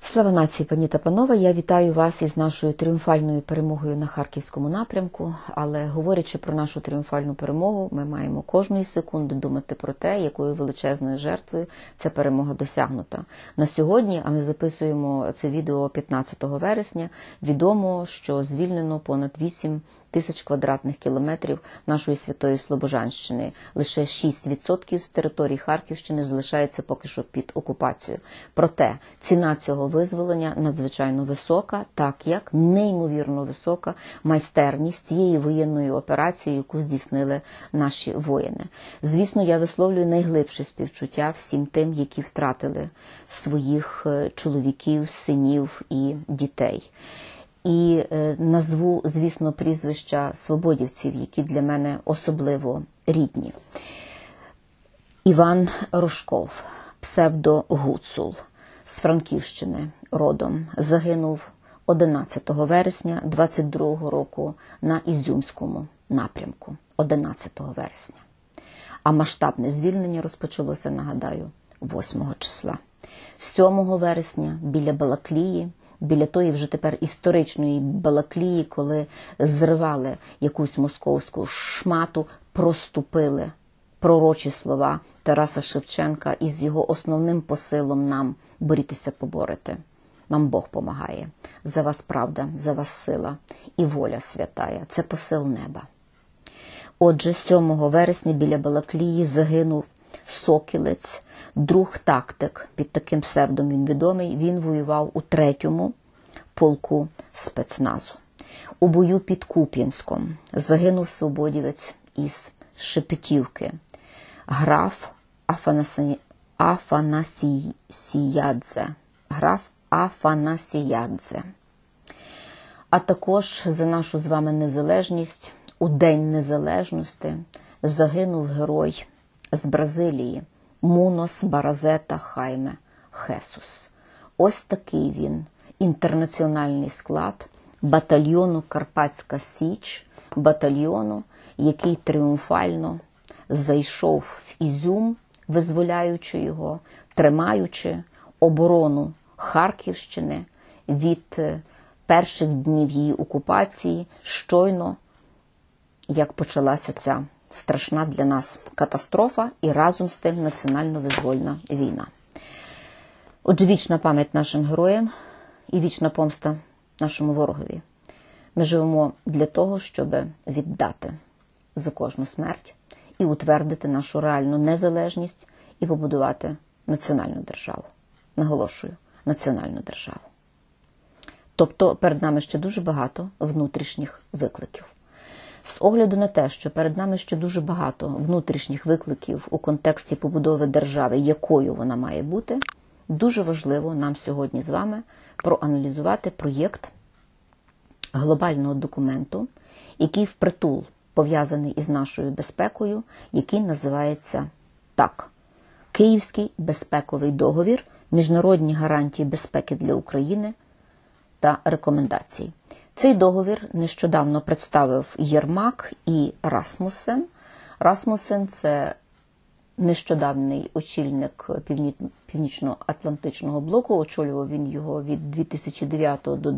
Слава нації, пані та панове! Я вітаю вас із нашою тріумфальною перемогою на Харківському напрямку. Але говорячи про нашу тріумфальну перемогу, ми маємо кожної секунди думати про те, якою величезною жертвою ця перемога досягнута. На сьогодні, а ми записуємо це відео 15 вересня, відомо, що звільнено понад 8 тисяч квадратних кілометрів нашої святої Слобожанщини. Лише 6% з території Харківщини залишається поки що під окупацією. Проте ціна цього визволення надзвичайно висока, так як неймовірно висока майстерність цієї воєнної операції, яку здійснили наші воїни. Звісно, я висловлюю найглибше співчуття всім тим, які втратили своїх чоловіків, синів і дітей. І назву, звісно, прізвища свободівців, які для мене особливо рідні. Іван Рожков, псевдо Гуцул, з Франківщини родом, загинув 11 вересня 22 року на Ізюмському напрямку. 11 вересня. А масштабне звільнення розпочалося, нагадаю, 8 числа. 7 вересня біля Балаклії, біля тої вже тепер історичної Балаклії, коли зривали якусь московську шмату, проступили пророчі слова Тараса Шевченка із його основним посилом нам борітися, поборете. Нам Бог помагає. За вас правда, за вас сила і воля святая. Це посил неба. Отже, 7 вересня біля Балаклії загинув Сокілець, друг-тактик, під таким псевдом він відомий. Він воював у 3-му полку спецназу. У бою під Куп'янськом загинув свободівець із Шепетівки, граф Афанасіядзе. А також за нашу з вами незалежність у День Незалежності загинув герой з Бразилії Мунос Баразета Хайме Хесус. Ось такий він, інтернаціональний склад батальйону «Карпатська Січ», батальйону, який тріумфально зайшов в Ізюм, визволяючи його, тримаючи оборону Харківщини від перших днів її окупації, щойно як почалася ця страшна для нас катастрофа і разом з тим національно-визвольна війна. Отже, вічна пам'ять нашим героям і вічна помста нашому ворогові. Ми живемо для того, щоб віддати за кожну смерть і утвердити нашу реальну незалежність і побудувати національну державу. Наголошую, національну державу. Тобто перед нами ще дуже багато внутрішніх викликів. З огляду на те, що перед нами ще дуже багато внутрішніх викликів у контексті побудови держави, якою вона має бути, дуже важливо нам сьогодні з вами проаналізувати проєкт глобального документу, який впритул пов'язаний із нашою безпекою, який називається так: Київський безпековий договір, міжнародні гарантії безпеки для України та рекомендації. Цей договір нещодавно представив Єрмак і Расмуссен. Расмуссен – це нещодавний очільник Північно-Атлантичного блоку, очолював він його від 2009 до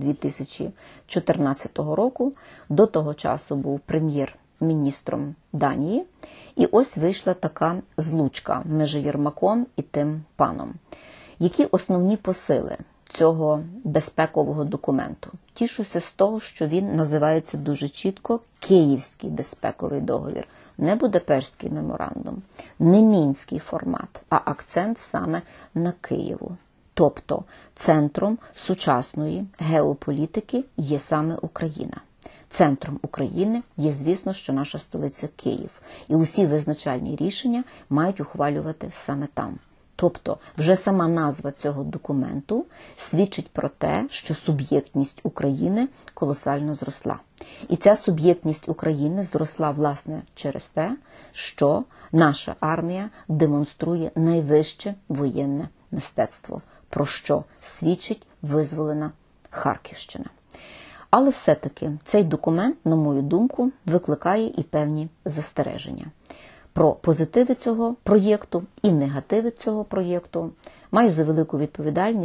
2014 року. До того часу був прем'єр-міністром Данії. І ось вийшла така злучка між Єрмаком і тим паном. Які основні посили цього безпекового документу? Тішуся з того, що він називається дуже чітко Київський безпековий договір. Не Будапештський меморандум, не мінський формат, а акцент саме на Києву. Тобто центром сучасної геополітики є саме Україна. Центром України є, звісно, що наша столиця Київ. І усі визначальні рішення мають ухвалювати саме там. Тобто вже сама назва цього документу свідчить про те, що суб'єктність України колосально зросла. І ця суб'єктність України зросла, власне, через те, що наша армія демонструє найвище воєнне мистецтво, про що свідчить визволена Харківщина. Але все-таки цей документ, на мою думку, викликає і певні застереження. Про позитиви цього проєкту і негативи цього проєкту маю за велику відповідальність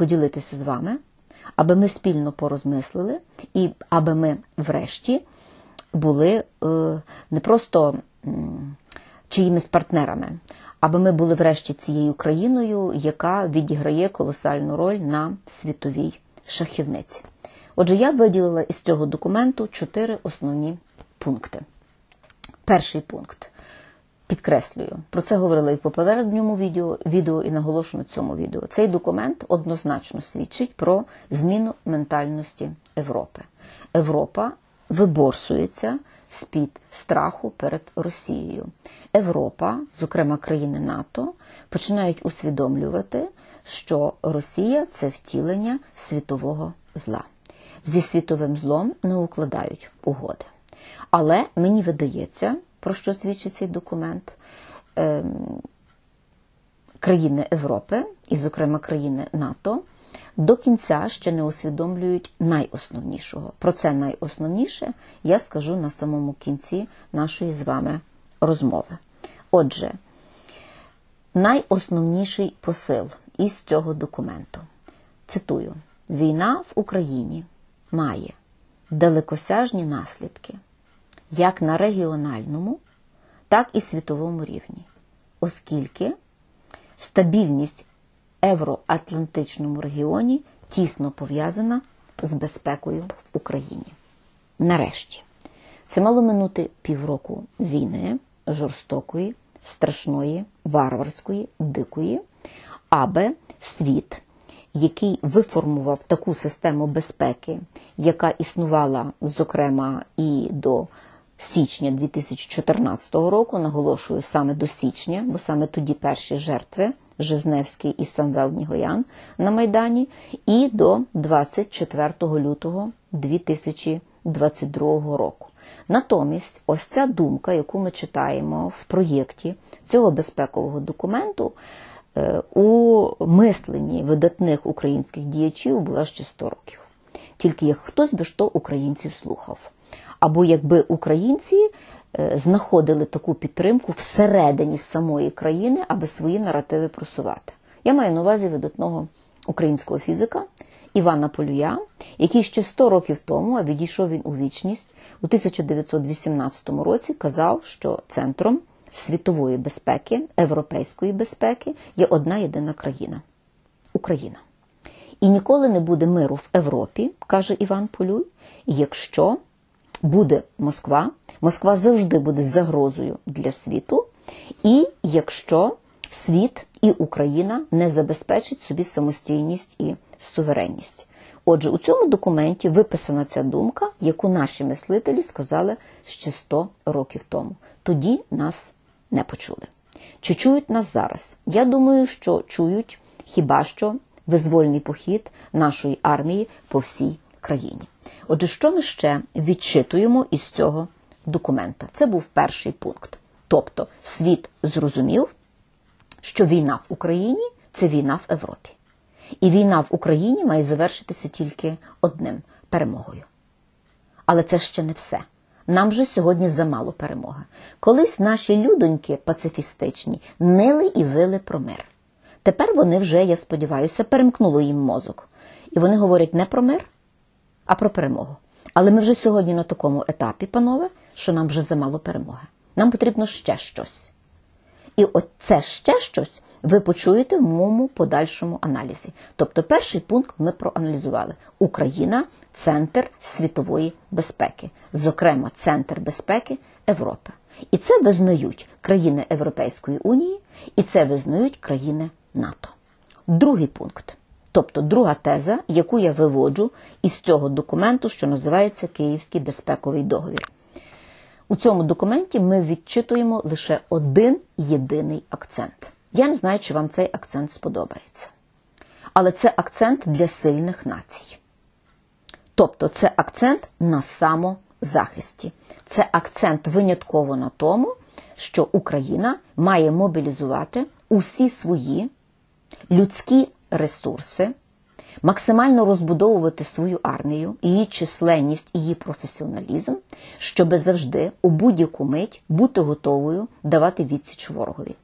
поділитися з вами, аби ми спільно порозмислили і аби ми врешті були не просто чиїмись партнерами, аби ми були врешті цією країною, яка відіграє колосальну роль на світовій шахівниці. Отже, я виділила із цього документу 4 основні пункти. Перший пункт. Підкреслюю, про це говорила і в попередньому відео і наголошую на цьому відео. Цей документ однозначно свідчить про зміну ментальності Європи. Європа виборсується з-під страху перед Росією. Європа, зокрема країни НАТО, починають усвідомлювати, що Росія – це втілення світового зла. Зі світовим злом не укладають угоди. Але мені видається, про що свідчить цей документ, країни Європи, і зокрема країни НАТО, до кінця ще не усвідомлюють найосновнішого. Про це найосновніше я скажу на самому кінці нашої з вами розмови. Отже, найосновніший посил із цього документу. Цитую. «Війна в Україні має далекосяжні наслідки як на регіональному, так і світовому рівні, оскільки стабільність в євроатлантичному регіоні тісно пов'язана з безпекою в Україні». Нарешті. Це мало минути півроку війни, жорстокої, страшної, варварської, дикої, аби світ, який виформував таку систему безпеки, яка існувала, зокрема, і до січня 2014 року, наголошую, саме до січня, бо саме тоді перші жертви, Жизневський і Самвел Нігоян на Майдані, і до 24 лютого 2022 року. Натомість, ось ця думка, яку ми читаємо в проєкті цього безпекового документу, у мисленні видатних українських діячів була ще 100 років. Тільки як хтось би що українців слухав. Або якби українці знаходили таку підтримку всередині самої країни, аби свої наративи просувати. Я маю на увазі видатного українського фізика Івана Полюя, який ще 100 років тому, а відійшов він у вічність, у 1918 році казав, що центром світової безпеки, європейської безпеки є одна єдина країна – Україна. І ніколи не буде миру в Європі, каже Іван Полюй, якщо буде Москва, Москва завжди буде загрозою для світу, і якщо світ і Україна не забезпечить собі самостійність і суверенність. Отже, у цьому документі виписана ця думка, яку наші мислителі сказали ще 100 років тому. Тоді нас не почули. Чи чують нас зараз? Я думаю, що чують хіба що визвольний похід нашої армії по всій країні. Отже, що ми ще відчитуємо із цього документа? Це був перший пункт. Тобто світ зрозумів, що війна в Україні – це війна в Європі. І війна в Україні має завершитися тільки одним – перемогою. Але це ще не все. Нам же сьогодні замало перемоги. Колись наші людоньки пацифістичні нили і вили про мир. Тепер вони вже, я сподіваюся, перемкнуло їм мозок. І вони говорять не про мир, а про перемогу. Але ми вже сьогодні на такому етапі, панове, що нам вже замало перемоги. Нам потрібно ще щось. І оце ще щось ви почуєте в моєму подальшому аналізі. Тобто перший пункт ми проаналізували. Україна – центр світової безпеки. Зокрема, центр безпеки Європи. І це визнають країни Європейської Унії, і це визнають країни НАТО. Другий пункт. Тобто друга теза, яку я виводжу із цього документу, що називається Київський безпековий договір. У цьому документі ми відчитуємо лише один єдиний акцент. Я не знаю, чи вам цей акцент сподобається. Але це акцент для сильних націй. Тобто це акцент на самозахисті. Це акцент винятково на тому, що Україна має мобілізувати усі свої людські ресурси, максимально розбудовувати свою армію, її численність і її професіоналізм, щоби завжди у будь-яку мить бути готовою давати відсіч ворогові.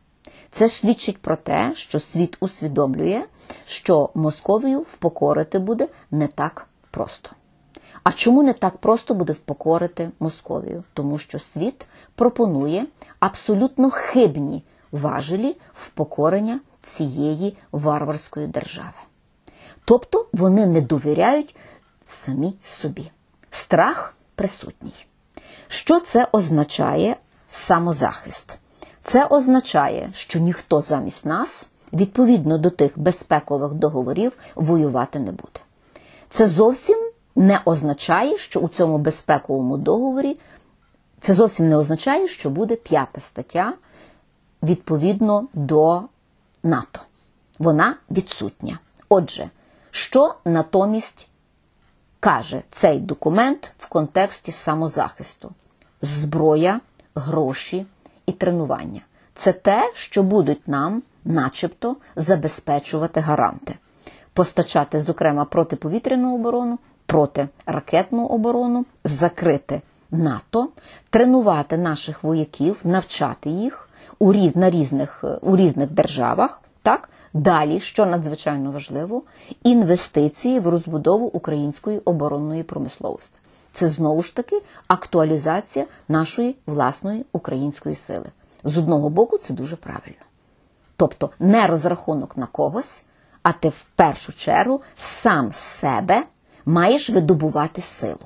Це свідчить про те, що світ усвідомлює, що Московію впокорити буде не так просто. А чому не так просто буде впокорити Московію? Тому що світ пропонує абсолютно хибні важелі впокорення цієї варварської держави. Тобто вони не довіряють самі собі. Страх присутній. Що це означає самозахист? Це означає, що ніхто замість нас, відповідно до тих безпекових договорів, воювати не буде. Це зовсім не означає, що у цьому безпековому договорі, це зовсім не означає, що буде 5 стаття відповідно до НАТО. Вона відсутня. Отже, що натомість каже цей документ в контексті самозахисту? Зброя, гроші і тренування. Це те, що будуть нам, начебто, забезпечувати гаранти. Постачати, зокрема, протиповітряну оборону, протиракетну оборону, закрити НАТО, тренувати наших вояків, навчати їх у різних державах. Так? Далі, що надзвичайно важливо, інвестиції в розбудову української оборонної промисловості. Це, знову ж таки, актуалізація нашої власної української сили. З одного боку, це дуже правильно. Тобто, не розрахунок на когось, а ти в першу чергу сам з себе маєш видобувати силу.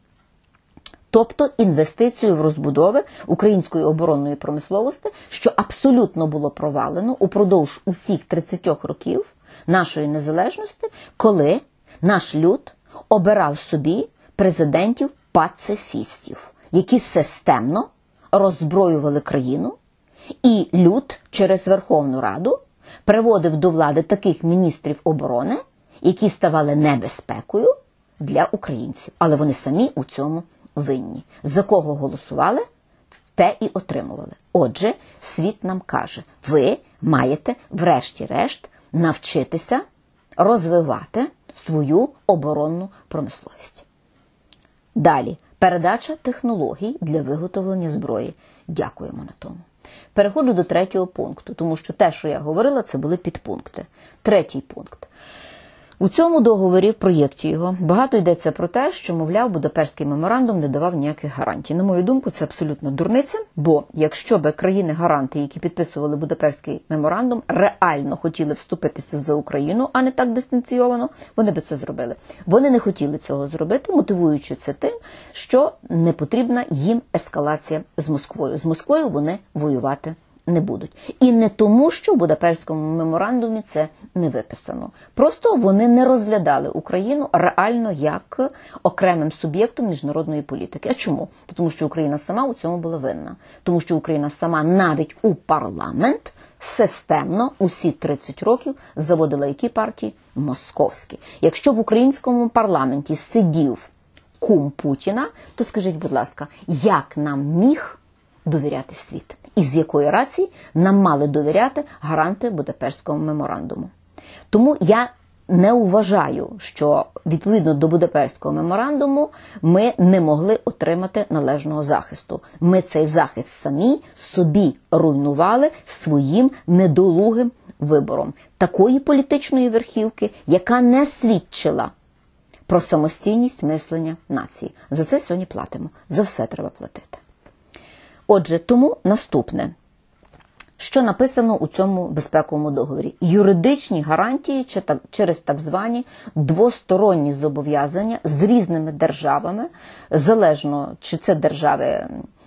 Тобто інвестицію в розбудови української оборонної промисловості, що абсолютно було провалено упродовж усіх 30 років нашої незалежності, коли наш люд обирав собі президентів-пацифістів, які системно роззброювали країну, і люд через Верховну Раду приводив до влади таких міністрів оборони, які ставали небезпекою для українців. Але вони самі у цьому винні. За кого голосували, те і отримували. Отже, світ нам каже, ви маєте врешті-решт навчитися розвивати свою оборонну промисловість. Далі. Передача технологій для виготовлення зброї. Дякуємо на тому. Переходжу до 3-го пункту, тому що те, що я говорила, це були підпункти. 3-й пункт. У цьому договорі, в проєкті його, багато йдеться про те, що, мовляв, Будапештський меморандум не давав ніяких гарантій. На мою думку, це абсолютно дурниця, бо якщо б країни-гаранти, які підписували Будапештський меморандум, реально хотіли вступитися за Україну, а не так дистанційовано, вони би це зробили. Вони не хотіли цього зробити, мотивуючи це тим, що не потрібна їм ескалація з Москвою. З Москвою вони воювати не будуть. І не тому, що в Будапештському меморандумі це не виписано. Просто вони не розглядали Україну реально як окремим суб'єктом міжнародної політики. А чому? Тому що Україна сама у цьому була винна. Тому що Україна сама навіть у парламент системно усі 30 років заводила які партії? Московські. Якщо в українському парламенті сидів кум Путіна, то скажіть, будь ласка, як нам міг довіряти світ? І з якої рації нам мали довіряти гаранти Будапештського меморандуму. Тому я не вважаю, що відповідно до Будапештського меморандуму ми не могли отримати належного захисту. Ми цей захист самі собі руйнували своїм недолугим вибором такої політичної верхівки, яка не свідчила про самостійність мислення нації. За це сьогодні платимо. За все треба платити. Отже, тому наступне, що написано у цьому безпековому договорі. Юридичні гарантії через так звані двосторонні зобов'язання з різними державами, залежно чи це держави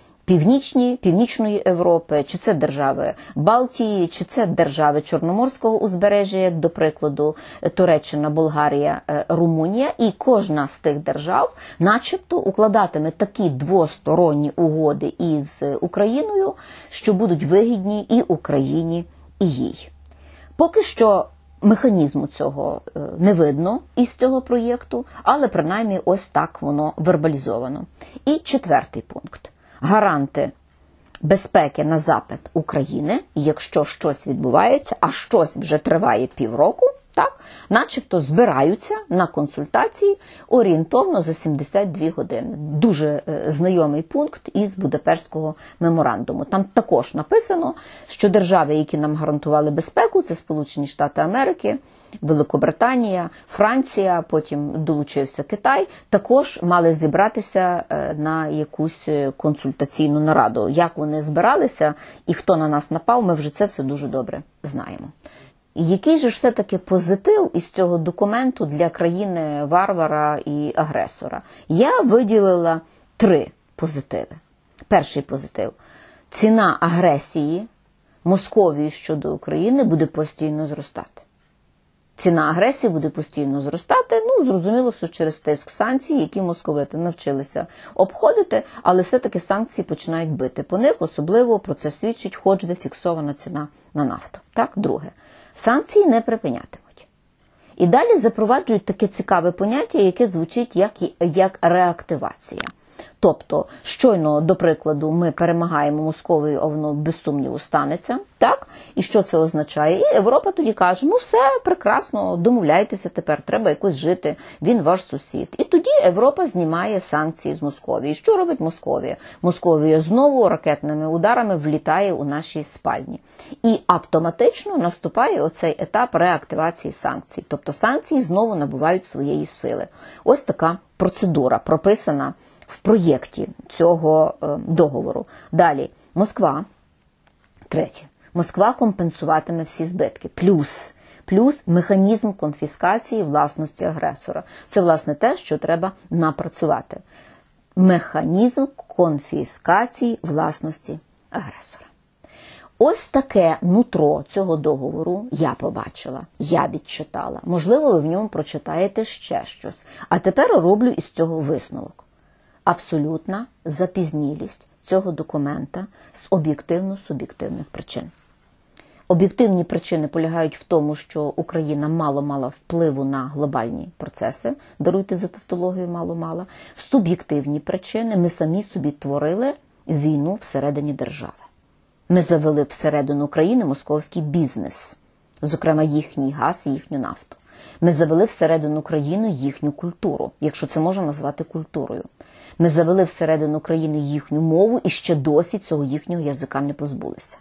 Північної Європи, чи це держави Балтії, чи це держави Чорноморського узбережжя, як до прикладу Туреччина, Болгарія, Румунія. І кожна з тих держав начебто укладатиме такі двосторонні угоди із Україною, що будуть вигідні і Україні, і їй. Поки що механізму цього не видно із цього проєкту, але принаймні ось так воно вербалізовано. І 4-й пункт. Гаранти безпеки на запит України, якщо щось відбувається, а щось вже триває півроку, Так? Начебто збираються на консультації орієнтовно за 72 години. Дуже знайомий пункт із Будапештського меморандуму. Там також написано, що держави, які нам гарантували безпеку, це Сполучені Штати Америки, Великобританія, Франція, потім долучився Китай, також мали зібратися на якусь консультаційну нараду. Як вони збиралися і хто на нас напав, ми вже це все дуже добре знаємо. Який же все-таки позитив із цього документу для країни-варвара і агресора? Я виділила 3 позитиви. Перший позитив. Ціна агресії Московії щодо України буде постійно зростати. Ціна агресії буде постійно зростати, зрозуміло, що через тиск санкцій, які московити навчилися обходити, але все-таки санкції починають бити по них, особливо про це свідчить хоч би фіксована ціна на нафту. Так, друге. Санкції не припинятимуть. І далі запроваджують таке цікаве поняття, яке звучить як реактивація. Тобто, щойно, до прикладу, ми перемагаємо Московію, а воно без сумніву станеться, так? І що це означає? І Європа тоді каже, все, прекрасно, домовляйтеся тепер, треба якось жити, він ваш сусід. І тоді Європа знімає санкції з Московії. Що робить Московія? Московія знову ракетними ударами влітає у наші спальні. І автоматично наступає оцей етап реактивації санкцій. Тобто санкції знову набувають своєї сили. Ось така процедура прописана в проєкті цього договору. Далі, Москва. Третє. Москва компенсуватиме всі збитки. Плюс механізм конфіскації власності агресора. Це, власне, те, що треба напрацювати. Механізм конфіскації власності агресора. Ось таке нутро цього договору я побачила, я відчитала. Можливо, ви в ньому прочитаєте ще щось. А тепер роблю із цього висновок. Абсолютна запізнілість цього документа з об'єктивно-суб'єктивних причин. Об'єктивні причини полягають в тому, що Україна мало мала впливу на глобальні процеси, даруйте за тавтологію, мало-мала. Суб'єктивні причини ми самі собі творили війну всередині держави. Ми завели всередину країни московський бізнес, зокрема їхній газ і їхню нафту. Ми завели всередину країни їхню культуру, якщо це можна назвати культурою. Ми завели всередину країни їхню мову і ще досі цього їхнього язика не позбулися.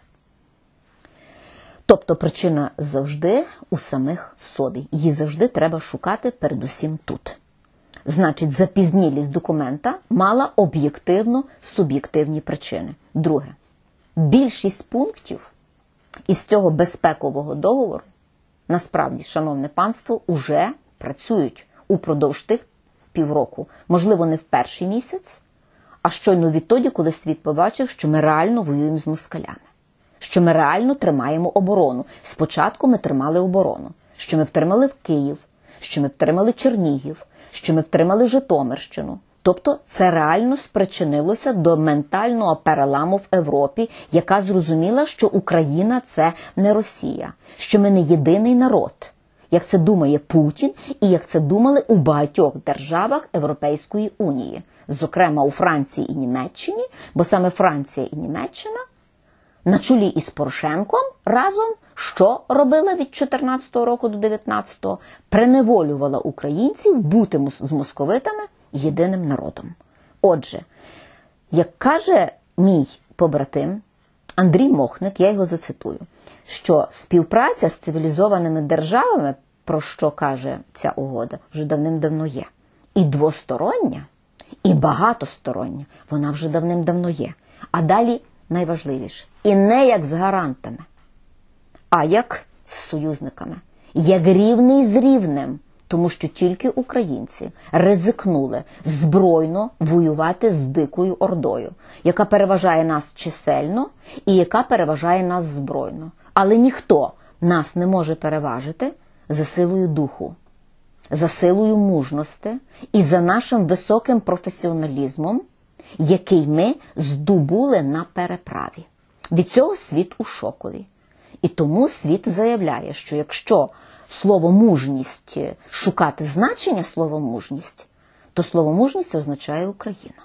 Тобто причина завжди у самих собі. Її завжди треба шукати передусім тут. Значить, запізнілість документа мала об'єктивно-суб'єктивні причини. Друге. Більшість пунктів із цього безпекового договору, насправді, шановне панство, уже працюють упродовж тих півроку. Можливо, не в перший місяць, а щойно відтоді, коли світ побачив, що ми реально воюємо з москалями. Що ми реально тримаємо оборону. Спочатку ми тримали оборону. Що ми втримали Київ, що ми втримали Чернігів, що ми втримали Житомирщину. Тобто це реально спричинилося до ментального переламу в Європі, яка зрозуміла, що Україна – це не Росія, що ми не єдиний народ, як це думає Путін і як це думали у багатьох державах Європейської Унії, зокрема у Франції і Німеччині, бо саме Франція і Німеччина на чолі із Порошенком разом, що робила від 14-го року до 19-го, приневолювала українців бути з московитами єдиним народом. Отже, як каже мій побратим Андрій Мохник, я його зацитую, що співпраця з цивілізованими державами, про що каже ця угода, вже давним-давно є. І двостороння, і багатостороння, вона вже давним-давно є. А далі найважливіше, і не як з гарантами, а як з союзниками, як рівний з рівнем. Тому що тільки українці ризикнули збройно воювати з Дикою Ордою, яка переважає нас чисельно і яка переважає нас збройно. Але ніхто нас не може переважити за силою духу, за силою мужності і за нашим високим професіоналізмом, який ми здобули на переправі. Від цього світ у шокові. І тому світ заявляє, що якщо слово «мужність» шукати значення слова «мужність», то слово «мужність» означає Україна.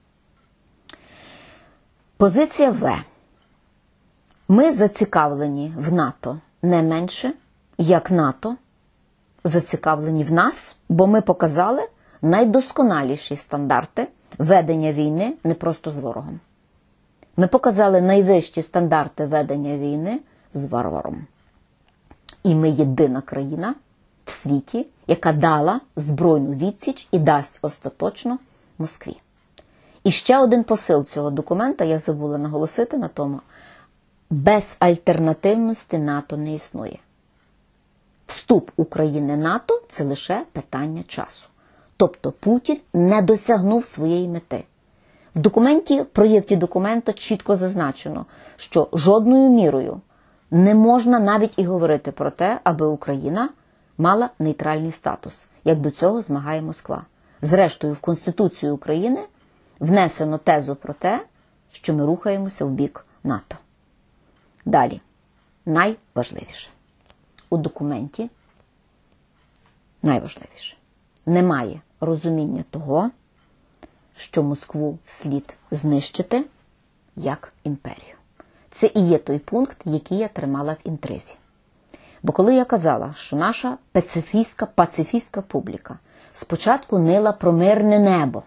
Позиція В. Ми зацікавлені в НАТО не менше, як НАТО зацікавлені в нас, бо ми показали найдосконаліші стандарти ведення війни не просто з ворогом. Ми показали найвищі стандарти ведення війни з варваром. І ми єдина країна в світі, яка дала збройну відсіч і дасть остаточно Москві. І ще один посил цього документа, я забула наголосити на тому, безальтернативності НАТО не існує. Вступ України в НАТО – це лише питання часу. Тобто Путін не досягнув своєї мети. В проєкті документа чітко зазначено, що жодною мірою не можна навіть і говорити про те, аби Україна мала нейтральний статус, як до цього змагає Москва. Зрештою, в Конституцію України внесено тезу про те, що ми рухаємося в бік НАТО. Далі. Найважливіше. У документі найважливіше. Немає розуміння того, що Москву слід знищити як імперію. Це і є той пункт, який я тримала в інтризі. Бо коли я казала, що наша пацифістська публіка спочатку нила про мирне небо,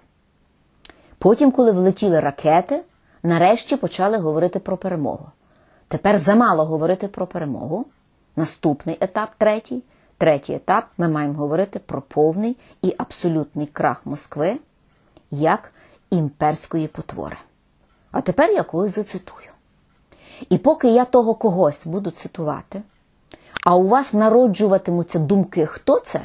потім, коли влетіли ракети, нарешті почали говорити про перемогу. Тепер замало говорити про перемогу. Наступний етап, третій етап, ми маємо говорити про повний і абсолютний крах Москви як імперської потвори. А тепер я когось зацитую. І поки я того когось буду цитувати, а у вас народжуватимуться думки, хто це,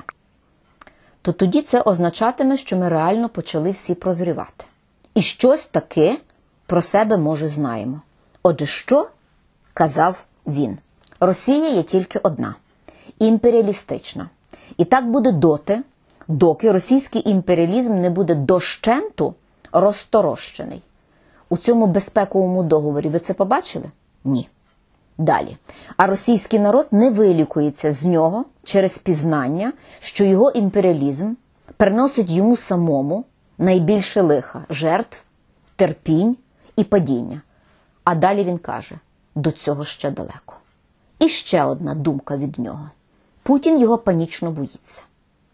то тоді це означатиме, що ми реально почали всі прозрівати. І щось таки про себе, може, знаємо. Отже, що казав він? Росія є тільки одна – імперіалістична. І так буде доти, доки російський імперіалізм не буде дощенту розторощений. У цьому безпековому договорі ви це побачили? Ні. Далі. А російський народ не вилікується з нього через пізнання, що його імперіалізм приносить йому самому найбільше лиха, жертв, терпінь і падіння. А далі він каже, до цього ще далеко. І ще одна думка від нього. Путін його панічно боїться.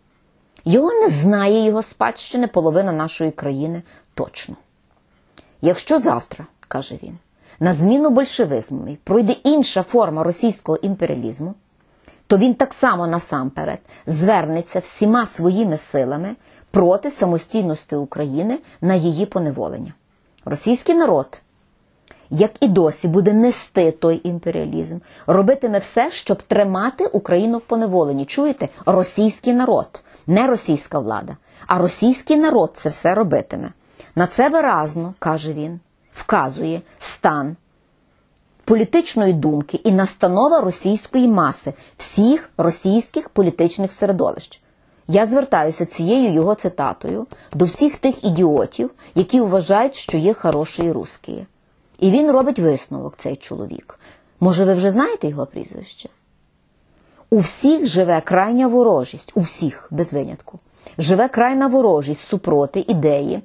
Його не знає його спадщини половина нашої країни точно. Якщо завтра, каже він, на зміну большевизму пройде інша форма російського імперіалізму, то він так само насамперед звернеться всіма своїми силами проти самостійності України на її поневолення. Російський народ, як і досі, буде нести той імперіалізм, робитиме все, щоб тримати Україну в поневоленні. Чуєте? Російський народ, не російська влада, а російський народ це все робитиме. На це виразно, каже він, вказує стан політичної думки і настанова російської маси, всіх російських політичних середовищ. Я звертаюся цією його цитатою до всіх тих ідіотів, які вважають, що є хороші русські. І він робить висновок, цей чоловік. Може, ви вже знаєте його прізвище? У всіх живе крайня ворожість, у всіх, без винятку, живе крайня ворожість супроти ідеї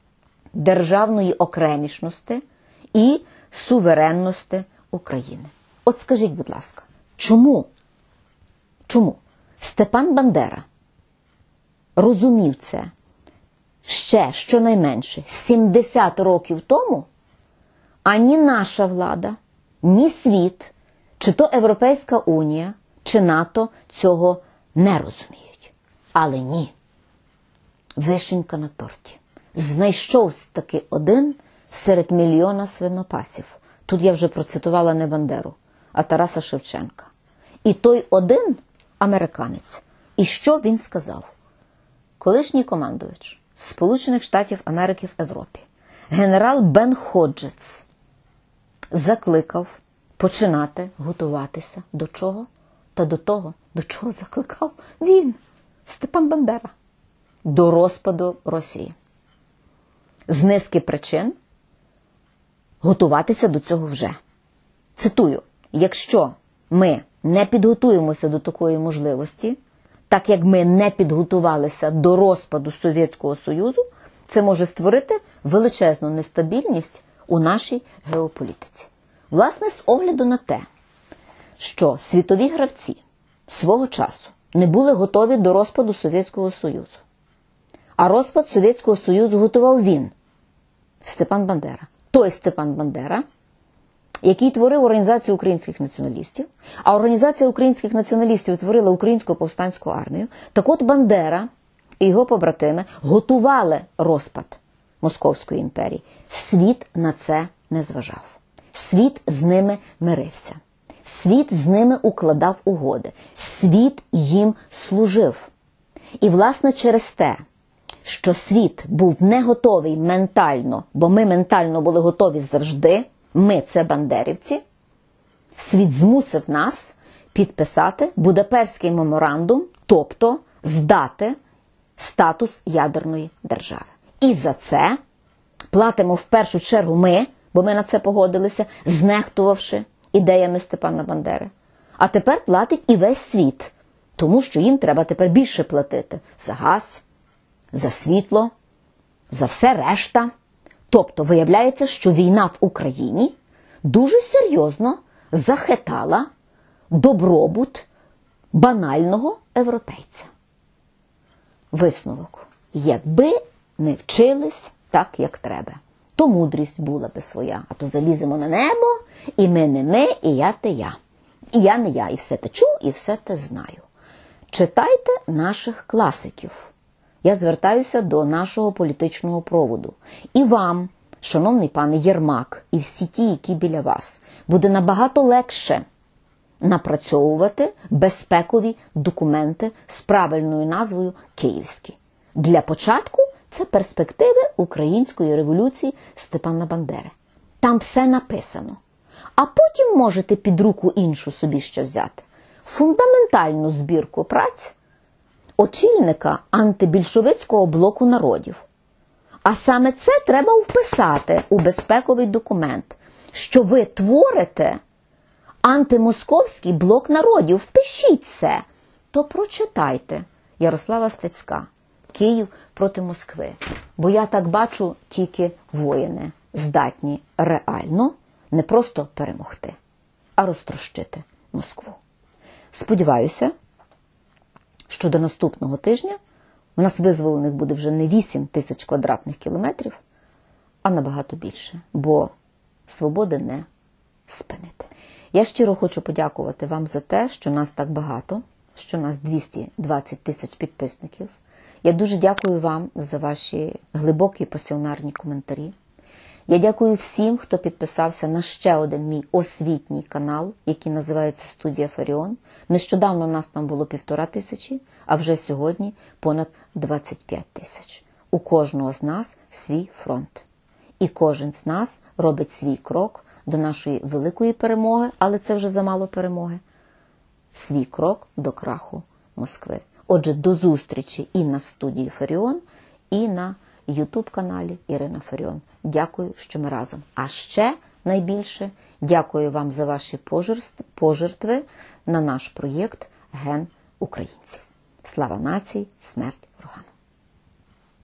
державної окремішності і суверенності України. От скажіть, будь ласка, чому Степан Бандера розумів це ще щонайменше 70 років тому, а ні наша влада, ні світ, чи то Європейська Унія, чи НАТО цього не розуміють? Але ні. Вишенька на торті. Знайшовся таки один серед мільйона свинопасів. Тут я вже процитувала не Бандеру, а Тараса Шевченка. І той один американець. І що він сказав? Колишній командувач Сполучених Штатів Америки в Європі, генерал Бен Ходжес, закликав починати готуватися до чого? Та до того, до чого закликав він, Степан Бандера. До розпаду Росії. З низки причин готуватися до цього вже. Цитую, якщо ми не підготуємося до такої можливості, так як ми не підготувалися до розпаду Совєтського Союзу, це може створити величезну нестабільність у нашій геополітиці. Власне, з огляду на те, що світові гравці свого часу не були готові до розпаду Совєтського Союзу. А розпад Совєтського Союзу готував він, Степан Бандера. Той Степан Бандера, який творив Організацію українських націоналістів, а Організація українських націоналістів творила Українську повстанську армію. Так от Бандера і його побратими готували розпад Московської імперії. Світ на це не зважав. Світ з ними мирився. Світ з ними укладав угоди. Світ їм служив. І, власне, через те, що світ був не готовий ментально, бо ми ментально були готові завжди, ми – це бандерівці, світ змусив нас підписати Будапештський меморандум, тобто здати статус ядерної держави. І за це платимо в першу чергу ми, бо ми на це погодилися, знехтувавши ідеями Степана Бандери. А тепер платить і весь світ, тому що їм треба тепер більше платити за газ, за світло, за все решта. Тобто, виявляється, що війна в Україні дуже серйозно захитала добробут банального європейця. Висновок. Якби ми вчились так, як треба, то мудрість була би своя. А то заліземо на небо, і ми не ми, і я те я. І я не я, і все те чув, і все те знаю. Читайте наших класиків. Я звертаюся до нашого політичного проводу. І вам, шановний пане Єрмак, і всі ті, які біля вас, буде набагато легше напрацьовувати безпекові документи з правильною назвою «Київські». Для початку це перспективи української революції Степана Бандери. Там все написано. А потім можете під руку іншу собі ще взяти. Фундаментальну збірку праць очільника антибільшовицького блоку народів. А саме це треба вписати у безпековий документ, що ви творите антимосковський блок народів. Впишіть це. То прочитайте Ярослава Стецька «Київ проти Москви». Бо я так бачу, тільки воїни здатні реально не просто перемогти, а розтрощити Москву. Сподіваюся, що до наступного тижня у нас визволених буде вже не 8 тисяч квадратних кілометрів, а набагато більше, бо свободи не спинити. Я щиро хочу подякувати вам за те, що нас так багато, що нас 220 тисяч підписників. Я дуже дякую вам за ваші глибокі пасіонарні коментарі. Я дякую всім, хто підписався на ще один мій освітній канал, який називається «Студія Фаріон». Нещодавно нас там було 1500, а вже сьогодні понад 25 тисяч. У кожного з нас свій фронт. І кожен з нас робить свій крок до нашої великої перемоги, але це вже замало перемоги, свій крок до краху Москви. Отже, до зустрічі і на студії Фаріон, і на YouTube-каналі Ірина Фаріон. Дякую, що ми разом. А ще найбільше дякую вам за ваші пожертви на наш проєкт «Ген українців». Слава нації, смерть ворогам!